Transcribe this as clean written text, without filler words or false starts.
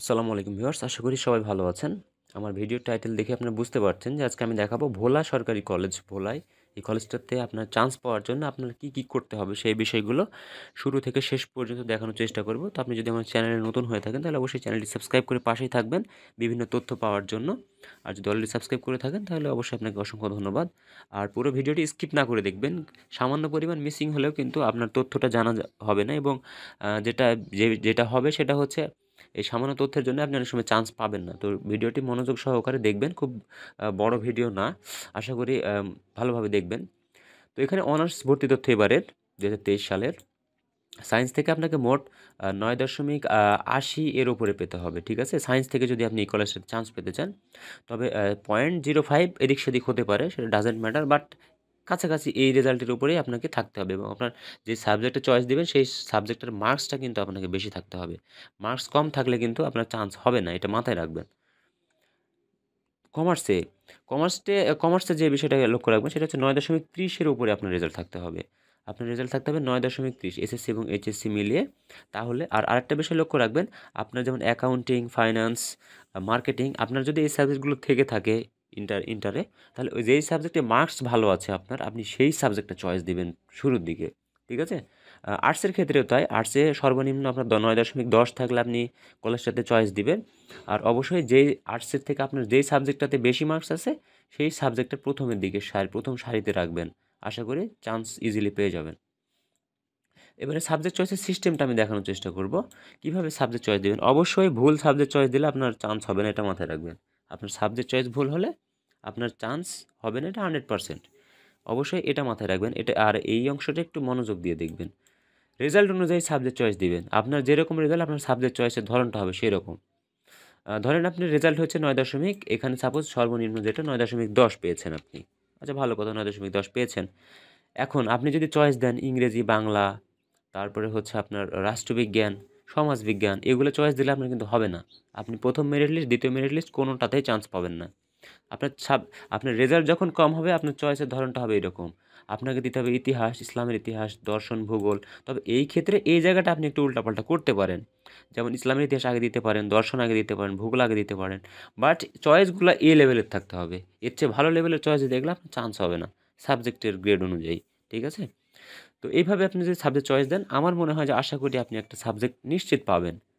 আসসালামু আলাইকুম ভিউয়ার্স, আশা করি সবাই ভালো আছেন। আমার ভিডিওর টাইটেল দেখে আপনারা বুঝতে পারছেন যে আজকে আমি দেখাবো ভোলা সরকারি কলেজ ভোলায়। এই কলেজটাতে আপনার চান্স পাওয়ার জন্য আপনার কি করতে হবে সেই বিষয়গুলো শুরু থেকে শেষ পর্যন্ত দেখানোর চেষ্টা করব। তো আপনি যদি আমার চ্যানেলে নতুন হয়ে থাকেন তাহলে অবশ্যই চ্যানেলটি সাবস্ক্রাইব করে পাশেই থাকবেন বিভিন্ন তথ্য পাওয়ার জন্য। আর যদি অলরেডি সাবস্ক্রাইব করে থাকেন তাহলে অবশ্যই আপনাকে অসংখ্য ধন্যবাদ। আর পুরো ভিডিওটি স্কিপ না করে দেখবেন। সামান্য পরিমাণ মিসিং হলেও কিন্তু আপনার তথ্যটা জানা হবে না এবং যেটা হবে সেটা হচ্ছে এই সামান্য তথ্যের জন্য আপনি অনেক সময় চান্স পাবেন না। তো ভিডিওটি মনোযোগ সহকারে দেখবেন। খুব বড় ভিডিও না। আশা করি ভালোভাবে দেখবেন। তো এখানে অনার্স ভর্তি তথ্য এবারের ২০২৩ সালের। সায়েন্স থেকে আপনাকে মোট ৯.৮০ এর উপরে পেতে হবে। ঠিক আছে? সায়েন্স থেকে যদি আপনি এই কলেজটাতে চান্স পেতে চান, তবে 0.05 এদিক সেদিক হতে পারে, সেটা ডাজন্ট ম্যাটার। বাট কাছাকাছি এই রেজাল্টের উপরেই আপনাকে থাকতে হবে এবং আপনার যে সাবজেক্টে চয়েস দিবেন সেই সাবজেক্টের মার্কসটা কিন্তু আপনাকে বেশি থাকতে হবে। মার্কস কম থাকলে কিন্তু আপনার চান্স হবে না, এটা মাথায় রাখবেন। কমার্সে কমার্সে যে বিষয়টা লক্ষ্য রাখবেন সেটা হচ্ছে 9.30 এর উপরে আপনার রেজাল্ট থাকতে হবে। আপনার রেজাল্ট থাকতে হবে 9.30 এসএসসি এবং এইচএসসি মিলিয়ে। তাহলে আর আরেকটা বিষয় লক্ষ্য রাখবেন, আপনার যেমন অ্যাকাউন্টিং, ফাইন্যান্স, মার্কেটিং আপনার যদি এই সাবজেক্টগুলো থেকে থাকে ইন্টারে, তাহলে ওই যেই সাবজেক্টে মার্কস ভালো আছে আপনার, আপনি সেই সাবজেক্টটা চয়েস দিবেন শুরুর দিকে। ঠিক আছে? আর্টসের ক্ষেত্রেও তাই। আর্টসে সর্বনিম্ন আপনার 9.10 থাকলে আপনি কলেজটাতে চয়েস দিবেন। আর অবশ্যই যেই আর্টসের থেকে আপনার যেই সাবজেক্টটাতে বেশি মার্কস আছে সেই সাবজেক্টটা প্রথমের দিকে প্রথম সারিতে রাখবেন। আশা করি চান্স ইজিলি পেয়ে যাবেন। এবারে সাবজেক্ট চয়েসের সিস্টেমটা আমি দেখানোর চেষ্টা করব। কিভাবে সাবজেক্ট চয়েস দিবেন? অবশ্যই ভুল সাবজেক্ট চয়েস দিলে আপনার চান্স হবে না, এটা মাথায় রাখবেন। আপনার সাবজেক্ট চয়েস ভুল হলে আপনার চান্স হবে না, এটা 100%। অবশ্যই এটা মাথায় রাখবেন। আর এই অংশটা একটু মনোযোগ দিয়ে দেখবেন। রেজাল্ট অনুযায়ী সাবজেক্ট চয়েস দিবেন। আপনার যেরকম রেজাল্ট আপনার সাবজেক্ট চয়েসের ধরনটা হবে সেরকম। ধরেন আপনার রেজাল্ট হচ্ছে 9 এখানে সাপোজ সর্বনিম্ন যেটা 9.10 পেয়েছেন আপনি। আচ্ছা, ভালো কথা, 9.10 পেয়েছেন। এখন আপনি যদি চয়েস দেন ইংরেজি, বাংলা, তারপরে হচ্ছে আপনার রাষ্ট্রবিজ্ঞান, সমাজবিজ্ঞান, এগুলো চয়েস দিলে আপনার কিন্তু হবে না। আপনি ১ম মেরিট লিস্ট, ২য় মেরিট লিস্ট কোনোটাতেই চান্স পাবেন না। আপনার আপনার রেজাল্ট যখন কম হবে আপনার চয়েসের ধরনটা হবে এরকম। আপনাকে দিতে হবে ইতিহাস, ইসলামের ইতিহাস, দর্শন, ভূগোল। তবে এই ক্ষেত্রে এই জায়গাটা আপনি একটু উল্টাপাল্টা করতে পারেন। যেমন ইসলামের ইতিহাস আগে দিতে পারেন, দর্শন আগে দিতে পারেন, ভূগোল আগে দিতে পারেন। বাট চয়েসগুলো এ লেভেলের থাকতে হবে। এর চেয়ে ভালো লেভেলের চয়েস দেখলে আপনার চান্স হবে না সাবজেক্টের গ্রেড অনুযায়ী। ঠিক আছে? তো এইভাবে আপনি যদি সাবজেক্ট চয়েস দেন, আমার মনে হয় যে আশা করি আপনি একটা সাবজেক্ট নিশ্চিত পাবেন।